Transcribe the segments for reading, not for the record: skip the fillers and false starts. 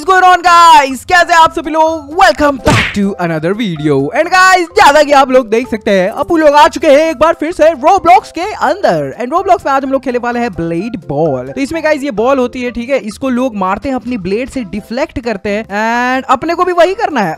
Is going on guys, कैसे आप सभी लोग। Welcome back to another video. And guys, जैसा कि आप लोग देख सकते हैं, अपू लोग आ चुके हैं एक बार फिर से रोब्लॉक्स के अंदर। एंड रोब्लॉक्स में आज हम लोग खेलने वाले हैं ब्लेड बॉल। तो इसमें गाइस ये बॉल होती है, ठीक है, इसको लोग मारते हैं, अपनी ब्लेड से डिफ्लेक्ट करते हैं एंड अपने को भी वही करना है।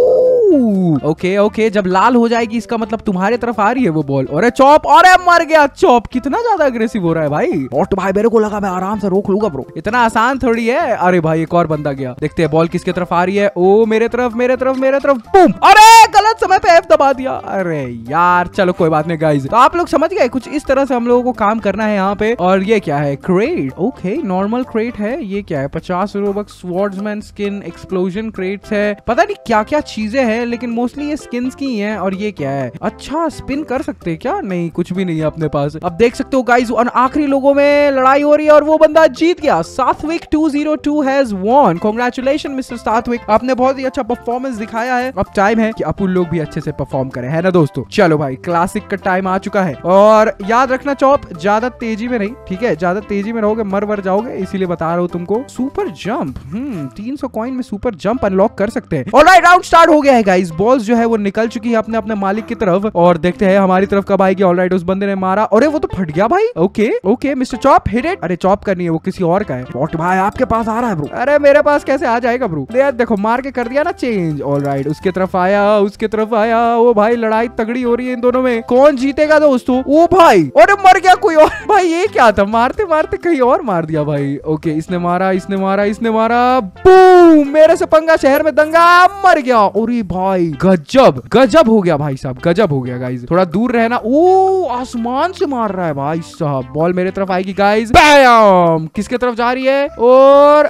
ओके ओके, जब लाल हो जाएगी इसका मतलब तुम्हारे तरफ आ रही है वो बॉल। अरे चॉप, अरे मर गया चॉप। कितना ज्यादा अग्रेसिव हो रहा है भाई। और तो भाई मेरे को लगा मैं आराम से रोक लूंगा ब्रो, इतना आसान थोड़ी है। अरे भाई एक और बंदा गया, देखते हैं बॉल किसके तरफ आ रही है। ओ मेरे तरफ मेरे तरफ मेरे तरफ, बूम। अरे गलत समय पे एफ दबा दिया। अरे यार चलो कोई बात नहीं गाइस। तो आप लोग समझ गए कुछ इस तरह से हम लोगों को काम करना है यहाँ पे। और ये क्या है, क्रेट। ओके नॉर्मल क्रेट है। ये क्या है, 50 रोबक स्वॉर्ड्समैन स्किन एक्सप्लोजन क्रेट्स है। पता नहीं क्या क्या चीजें हैं, लेकिन मोस्टली ये स्किन्स की हैं। और ये क्या है, अच्छा स्पिन कर सकते हैं क्या? नहीं कुछ भी नहीं है अपने पास। अब देख सकते हो गाइस, और आखिरी लोगों में लड़ाई हो रही है और वो बंदा जीत गया। सात्विक 202 हैज वॉन। कांग्रेचुलेशन मिस्टर सात्विक, आपने बहुत ही अच्छा परफॉर्मेंस दिखाया है। अब टाइम है कि अपन लोग भी अच्छे से परफॉर्म करें, है ना दोस्तों। चलो भाई क्लासिक का टाइम आ चुका है। और याद रखना चॉप, ज्यादा तेजी में नहीं, ठीक है, ज्यादा तेजी में रहोगे मर वर जाओगे, इसीलिए बता रहा हूँ तुमको। सुपर जंप, 300 कॉइन में सुपर जंप अनलॉक कर सकते हैं। ऑलराइट, राउंड स्टार्ट हो गया है गाइस। बॉल्स जो है वो निकल चुकी है अपने अपने मालिक की तरफ, और देखते हैं हमारी तरफ कब आएगी। ऑलराइट, उस बंदे ने मारा, अरे वो तो फट गया भाई। Okay okay mister chop, hit it. अरे चॉप करनी है, वो किसी और का है। वॉट भाई आपके पास आ रहा है ब्रो। अरे मेरे पास कैसे आ जाएगा ब्रो, देखो मार के कर दिया ना चेंज। ऑलराइट, उसके तरफ आया, उसके तरफ आया। ओ भाई लड़ाई तगड़ी हो रही है इन दोनों में, कौन जीतेगा दोस्तों। ओ भाई, अरे मर गया कोई और। भाई ये क्या था, मारते मारते कहीं और मार दिया भाई। ओके इसने मारा, इसने मारा, इसने मारा, बूम, मेरे से पंगा, शहर में दंगा, मर गया। अरे भाई गजब गजब हो गया भाई साहब, गजब हो गया गाइस। थोड़ा दूर रहना। ओ आसमान से मार रहा है भाई साहब। बॉल मेरे तरफ आएगी गाइस। बैम, किसके तरफ जा रही है, और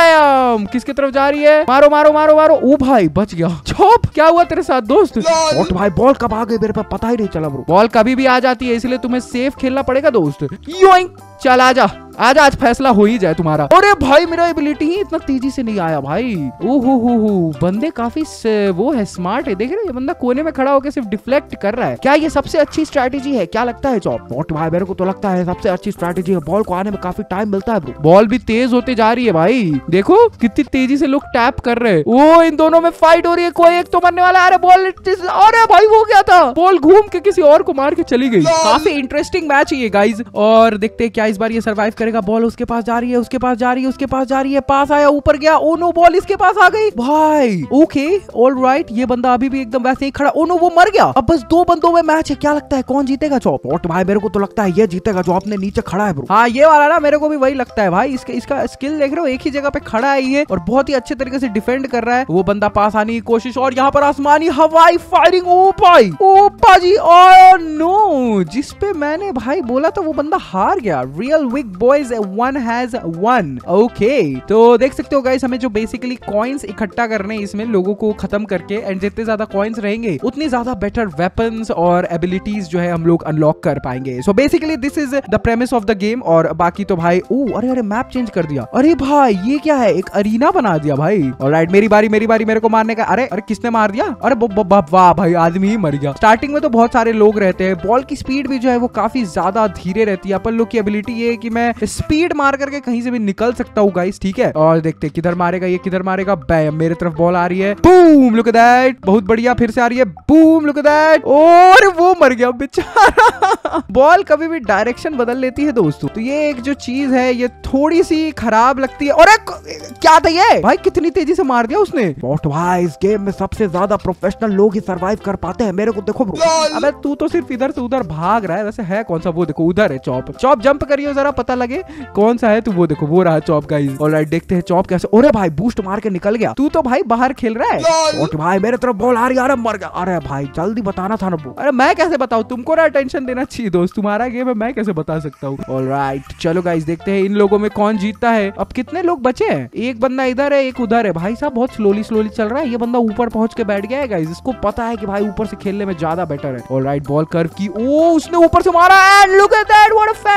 बैम किसके तरफ जा रही है। मारो मारो मारो मारो। ओ भाई बच गया। चॉप क्या हुआ तेरे साथ दोस्त। और भाई बॉल कब आ गई मेरे पे पता ही नहीं चला ब्रो। बॉल कभी भी आ जाती है, इसलिए तुम्हें सेफ खेलना पड़ेगा दोस्त। योइंग, चल आजा आजा, आज फैसला हो ही जाए तुम्हारा। अरे भाई मेरा एबिलिटी ही इतना तेजी से नहीं आया भाई। ओहो बंदे काफी वो है, स्मार्ट है। देख रहे हो ये बंदा कोने में खड़ा होकर सिर्फ डिफ्लेक्ट कर रहा है। क्या ये सबसे अच्छी स्ट्रैटेजी है, क्या लगता है चॉप। नॉट भाई मेरे को तो लगता है सबसे अच्छी स्ट्रैटेजी है। बॉल को आने में काफी टाइम मिलता है ब्रो। बॉल भी तेज होते जा रही है भाई, देखो कितनी तेजी से लोग टैप कर रहे हैं। ओ इन दोनों में फाइट हो रही है, कोई एक तो मरने वाला है। अरे बॉल, अरे भाई वो क्या था, बॉल घूम के किसी और को मार के चली गई। काफी इंटरेस्टिंग मैच है ये गाइज। और देखते हैं क्या इस बार ये सर्वाइव करेगा। बॉल उसके पास जा रही है, उसके पास जा रही है, उसके पास जा रही है, पास आया, ऊपर गया। ओ नो, बॉल इसके पास आ गई भाई। ओके ऑलराइट, ये बंदा अभी भी एकदम वैसे ही खड़ा। ओ नो वो मर गया। अब बस 2 बंदों में मैच है, क्या लगता है कौन जीतेगा चॉप। और भाई मेरे को तो लगता है ये जीतेगा जो अपने नीचे खड़ा है ब्रो। हाँ ये वाला ना, मेरे को भी वही लगता है भाई। इसका स्किल देख रहे हो, एक ही जगह पे खड़ा है ये, और बहुत ही अच्छे तरीके से डिफेंड कर रहा है। वो बंदा पास आने की कोशिश, और यहाँ पर आसमानी हवाई फायरिंग। ओ भाई, ओ पाजी, ओ नो, जिस पे मैंने भाई बोला था वो बंदा हार गया। Real vic boys one has won. Okay तो देख सकते हो गाइस, हमें जो बेसिकली कॉइन्स इकट्ठा करने इसमें लोगों को खत्म करके, एंड जितने ज्यादा कॉइन्स रहेंगे उतनी ज्यादा बेटर वेपन्स और एबिलिटीज जो है हम लोग अनलॉक कर पाएंगे। So basically this is the premise of the game. और बाकी तो भाई, ओ अरे अरे मैप चेंज कर दिया। अरे भाई ये क्या है, एक अरीना बना दिया भाई। ऑलराइट मेरी बारी मेरे को मारने का। अरे अरे किसने मार दिया, अरे वाह भाई आदमी ही मर गया। स्टार्टिंग में तो बहुत सारे लोग रहते हैं। बॉल की स्पीड भी जो है वो काफी ज्यादा धीरे रहती है। अपन लोग की एबिलिटी ये है कि मैं स्पीड मार करके कहीं से भी निकल सकता हूँ गाइस, ठीक है। और देखते किधर मारेगा ये, किधर मारेगा। बैम, मेरे तरफ बॉल आ रही है, बूम, लुक एट दैट, बहुत बढ़िया। फिर से आ रही है, बूम, लुक एट दैट, और वो मर गया बेचारा। बॉल कभी भी डायरेक्शन बदल लेती है दोस्तों, तो ये एक जो चीज है ये थोड़ी सी खराब लगती है। और क्या था ये भाई, कितनी तेजी से मार दिया उसने। बॉट भाई इस गेम में सबसे ज्यादा प्रोफेशनल लोग ही सरवाइव कर पाते हैं, मेरे को देखो ब्रो। अबे तू तो सिर्फ इधर से उधर भाग रहा है, वैसे है कौन सा, वो देखो उधर है चॉप। चॉप जंप करियो जरा पता लगे कौन सा है तू। वो देखो वो रहा चॉप गाइस। ऑलराइट देखते हैं चॉप कैसे। अरे भाई बूस्ट मार के निकल गया। तू तो भाई बाहर खेल रहा है। और भाई मेरे तरफ बॉल आ रही है, अरे मर गया। अरे भाई जल्दी बताना था ना ब्रो। अरे मैं कैसे बताऊं, तुमको ना टेंशन देना चाहिए दोस्त, तुम्हारा गेम है, मैं कैसे बता सकता हूँ। ऑलराइट चलो गाइस देखते हैं इन लोगों में कौन जीतता है। अब कितने लोग बचे हैं, एक बंदा इधर है, एक उधर है। भाई साहब बहुत स्लोली चल रहा है। ये बंदा ऊपर पहुंच के बैठ गया है गाइस, इसको पता है कि भाई ऊपर से खेलने में ज्यादा बेटर है। ऑलराइट बॉल कर्व की, ओ उसने ऊपर से मारा, and look at that, what a fantastic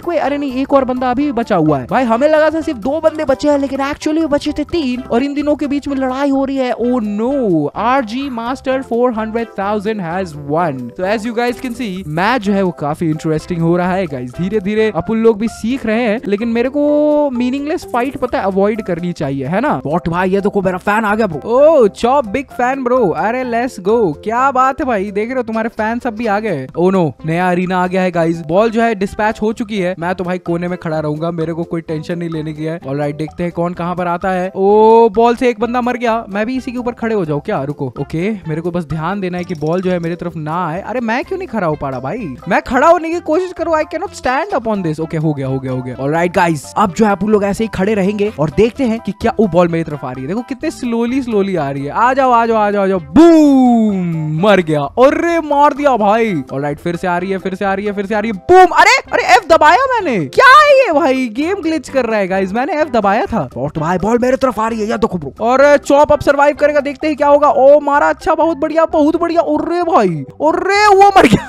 कोई, अरे नहीं एक और बंदा अभी भी बचा हुआ है भाई। हमें लगा था सिर्फ 2 बंदे बचे हैं, लेकिन एक्चुअली बचे थे 3 और इन दिनों के बीच में लड़ाई हो रही है। Oh no, RG Master 400,000 has won। तो as you guys can see match जो है वो काफी इंटरेस्टिंग हो रहा है गाइस। धीरे धीरे अपन लोग भी सीख रहे हैं, लेकिन मेरे को मीनिंगलेस फाइट पता है अवॉइड करनी चाहिए, है ना। बॉट भाई ये देखो मेरा फैन आ गया bro. Oh chop big fan bro, अरे लेट्स गो। क्या बात है भाई, देख रहे हो तुम्हारे फैन सब भी आ गए। ओ नो, नया अरीना आ गया है गाइस। बॉल जो है डिस्पैच हो चुकी है। मैं तो भाई कोने में खड़ा रहूंगा, मेरे को कोई टेंशन नहीं लेने की है। ऑलराइट, देखते हैं कौन कहां पर आता है। ओ बॉल से एक बंदा मर गया, मैं भी इसी के ऊपर खड़े हो जाऊं क्या? रुको, ओके मेरे को बस ध्यान देना है कि बॉल जो है मेरी तरफ ना आए। अरे मैं क्यों नहीं खड़ा हो पा रहा भाई, मैं खड़ा होने की कोशिश करूं। I can not stand up on this. Okay हो गया हो गया हो गया। ऑलराइट गाइस, अब जो है आप लोग ऐसे ही खड़े रहेंगे और देखते हैं कि क्या वो बॉल मेरी तरफ आ रही है। देखो कितने स्लोली आ रही है। आ जाओ आ जाओ आ जाओ आ जाओ। बूम, मर गया। अरे मार दिया भाई। ऑलराइट, फिर से आ रही है फिर से आ रही है फिर से आ रही है। बूम, अरे अरे F दबाया मैंने, क्या है ये भाई, गेम ग्लिच कर रहा है गाइस। मैंने F दबाया था। बॉट भाई बॉल मेरे तरफ आ रही है, या देखो ब्रो। और चॉप अब सर्वाइव करेगा, देखते हैं क्या होगा। ओ मारा, अच्छा बहुत बढ़िया बहुत बढ़िया। अरे भाई, अरे वो मर गया।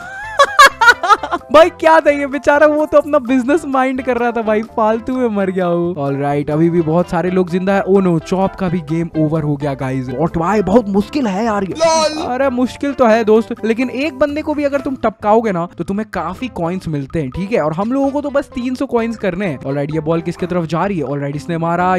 भाई क्या था ये बेचारा, वो तो अपना बिजनेस माइंड कर रहा था भाई, फालतू में मर गया वो। ऑलराइट, अभी भी बहुत सारे लोग जिंदा है। ओ नो, चॉप का भी गेम ओवर हो गया गाइस। बॉट भाई बहुत मुश्किल है यार ये। अरे मुश्किल तो है दोस्त, लेकिन एक बंदे को भी अगर तुम टपकाओगे ना तो तुम्हें काफी कॉइन्स मिलते हैं, ठीक है। और हम लोगों को तो बस 300 कॉइन्स करने हैं। ऑलराइट, ये बॉल किसके तरफ जा रही है? ऑलराइट, इसने मारा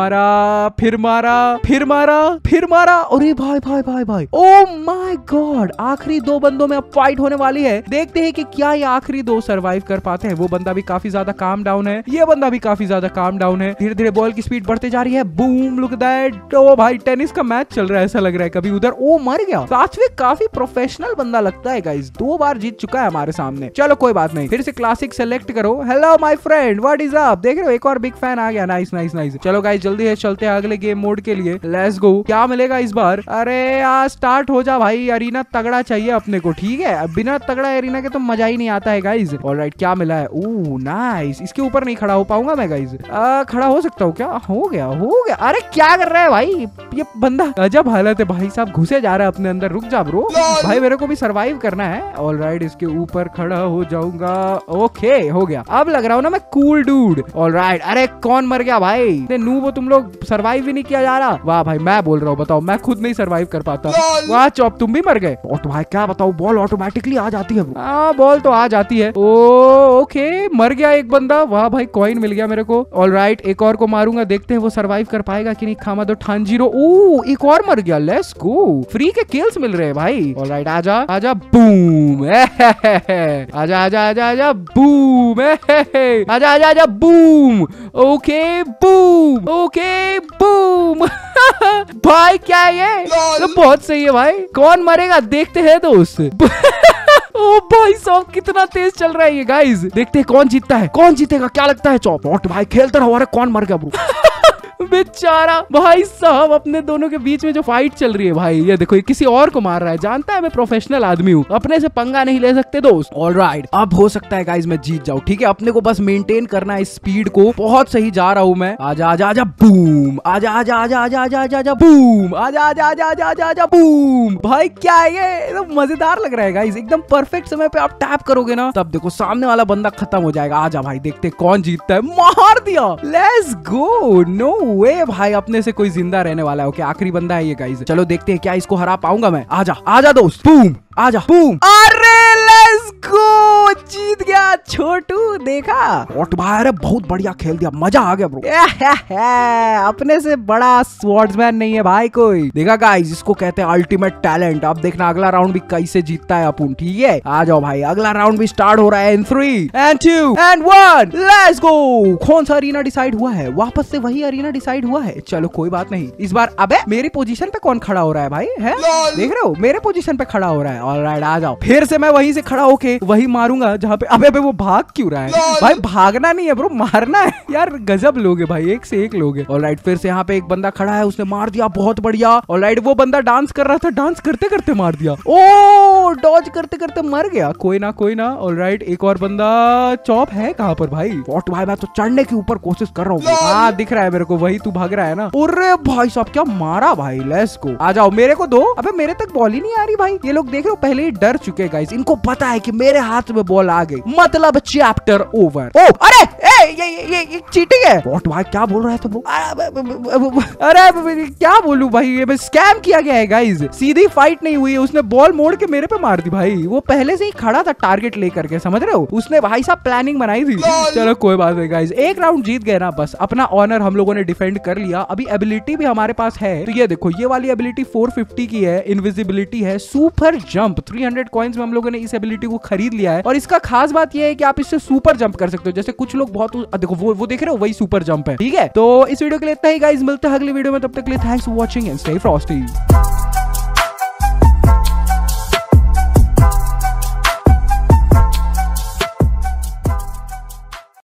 फिर मारा फिर मारा फिर मारा। अरे भाई भाई भाई भाई, ओ माय गॉड, आखिरी 2 बंदों में अब फाइट होने वाली है। देखते हैं कि क्या ये आखिरी 2 सरवाइव कर पाते हैं। वो बंदा भी काफी ज्यादा काम डाउन है, ये बंदा भी काफी ज्यादा काम डाउन है। धीरे धीरे बॉल की स्पीड बढ़ते जा रही है। Boom, look that. ओ भाई टेनिस का मैच चल रहा है ऐसा लग रहा है। कभी उधर, ओ मर गया। साचवे काफी प्रोफेशनल बंदा लगता है गाइस, 2 बार जीत चुका है हमारे सामने। चलो कोई बात नहीं, फिर से क्लासिक सेलेक्ट करो। Hello my friend, what is up? देख रहे हो एक और बिग फैन आ गया। Nice nice nice. चलो गाइस जल्दी है, चलते हैं अगले गेम मोड के लिए। Let's go. क्या मिलेगा इस बार? अरे यार स्टार्ट हो जा भाई, अरीना तगड़ा चाहिए अपने को, ठीक है। बिना तगड़ा अरीना के तो मजा ही नहीं आता है गाइस। ऑलराइट, क्या मिला है? Oh nice. इसके ऊपर नहीं खड़ा हो पाऊंगा मैं गाइस। खड़ा हो सकता हूँ क्या? हो गया हो गया। अरे क्या कर रहा है भाई ये बंदा, अजब हालत है भाई साहब, घुसे जा रहा है अपने अंदर। रुक जा ब्रो भाई, मेरे को भी सरवाइव करना है। ऑलराइट, इसके ऊपर खड़ा हो जाऊंगा। ओके हो गया, अब लग रहा हूँ ना मैं कूल डूड। ऑलराइट, अरे कौन मर गया भाई? नूब, तुम लोग सरवाइव भी नहीं किया जा रहा। वाह भाई, मैं बोल रहा हूँ, बताओ मैं खुद नहीं सरवाइव कर पाता। वाह चॉप, तुम भी मर गए। और तो भाई क्या बताओ, बॉल ऑटोमेटिकली आ जाती है। बॉल तो आ जाती है। ओके, मर गया एक बंदा। वाह भाई, कॉइन मिल गया मेरे को। ऑलराइट, एक और को मारूंगा, देखते हैं वो सरवाइव कर पाएगा कि नहीं। खामा दो ठांजीरो। ओ एक और मर गया। लेट्स गो, फ्री के किल्स मिल रहे हैं भाई। ऑलराइट, आजा आजा, बूम। आजा आजा आजा आजा, बूम। आजा आजा आजा, boom. Okay boom, okay boom. भाई क्या है ये? तो बहुत सही है भाई। कौन मरेगा देखते हैं दोस्त। ओ भाई साहब, कितना तेज चल रहा है ये गाइस। देखते हैं कौन जीतता है, कौन जीतेगा, क्या लगता है चॉप? बॉट भाई खेलते रहो। अरे कौन मर गया ब्रो? बेचारा भाई साहब, अपने दोनों के बीच में जो फाइट चल रही है भाई, ये देखो ये किसी और को मार रहा है। जानता है मैं प्रोफेशनल आदमी हूँ, अपने से पंगा नहीं ले सकते दोस्त। ऑलराइट, अब हो सकता है गाइस मैं जीत जाऊँ, ठीक है। अपने को बस मेंटेन करना है स्पीड को। बहुत सही जा रहा हूँ मैं। आजा आजा आजा, बूम। आजा आजा आजा आजा आजा आजा आजा, बूम। आजा आजा आजा आजा आजा आजा, बूम। भाई क्या है ये, एकदम मजेदार लग रहा है गाइस। एकदम परफेक्ट समय पे आप टैप करोगे ना, तब देखो सामने वाला बंदा खत्म हो जाएगा। आजा भाई, देखते कौन जीतता है। मार दिया। Let's go. नो वे भाई, अपने से कोई जिंदा रहने वाला है। ओके, आखिरी बंदा है ये गाइस। चलो देखते हैं क्या इसको हरा पाऊंगा मैं। आजा आजा दोस्त, बूम। आजा, बूम। अरे लेट्स गो, जीत गया छोटू। देखा बॉट भाई, अरे बहुत बढ़िया खेल दिया, मजा आ गया ब्रो। अपने से बड़ा स्वॉर्ड्समैन नहीं है भाई कोई। देखा गाइस, इसको कहते हैं अल्टीमेट टैलेंट। अब देखना अगला राउंड भी कैसे जीतता है अपन, ठीक है। आ जाओ भाई, अगला राउंड भी स्टार्ट हो रहा है in 3 and 2 and 1। Let's go. कौन सा अरीना डिसाइड हुआ है? वापस से वही अरीना डिसाइड हुआ है। चलो कोई बात नहीं। इस बार अबे मेरी पोजीशन पे कौन खड़ा हो रहा है भाई? है देख रहे हो, मेरे पोजीशन पे खड़ा हो रहा है। ऑलराइट, आ जाओ। फिर से मैं वहीं से खड़ा होके वही मारूंगा जहाँ पे। अबे वो भाग क्यों रहा है भाई? भागना नहीं है ब्रो, मारना है यार। गजब लोग है भाई, एक से एक लोग है। ऑलराइट, फिर से यहाँ पे एक बंदा खड़ा है, उसने मार दिया, बहुत बढ़िया। ऑलराइट, वो बंदा डांस कर रहा था, डांस करते करते मार दिया। ओ डॉज करते करते मर गया। कोई ना कोई ना। ऑलराइट, एक और बंदा। चॉप है कहाँ पर भाई? बॉट भाई मैं तो चढ़ने की ऊपर कोशिश कर रहा हूँ। हाँ दिख रहा है मेरे को, वही तू भाग रहा है ना। अरे भाई साहब, क्या मारा भाई। Let's go. आ जाओ, मेरे को दो। अबे मेरे तक बॉल ही नहीं आ रही भाई। ये लोग देख रहे हो, पहले ही डर चुके गाइस। इनको पता है कि मेरे हाथ में बॉल बॉल आ गई, मतलब चैप्टर ओवर। ओ अरे ये चीटिंग है। व्हाट भाई क्या बोल रहा है तुम लोग? अरे क्या बोलूं भाई, ये स्कैम किया गया है गाइस। सीधी फाइट नहीं हुई है, उसने बॉल मोड़ के मेरे पे मार दी भाई। वो पहले से ही खड़ा था टारगेट लेकर के, समझ रहे हो? उसने भाई साहब प्लानिंग बनाई थी। चलो कोई बात नहीं गाइस, एक राउंड जीत गए ना, बस अपना ऑनर हम लोगों ने डिफेंड कर लिया। अभी एबिलिटी भी हमारे पास है, तो ये देखो ये वाली एबिलिटी 450 की है, इनविजिबिलिटी है, सुपर जंप 300 कॉइंस में हम लोगों ने इस एबिलिटी को खरीद लिया है। और इसका खास बात ये है कि आप इससे सुपर जंप कर सकते हो। जैसे कुछ लोग बहुत देखो वो देख रहे हो, वही सुपर जंप है। ठीक है, तो इस वीडियो के लिए इतना ही गाइस, मिलते हैं अगली वीडियो में, तब तक के लिए thanks for watching and stay Frosty.